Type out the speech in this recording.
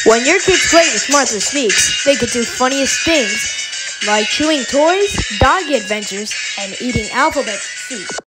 When your kids play with Martha Speaks, they could do funniest things like chewing toys, dog adventures, and eating alphabet soup.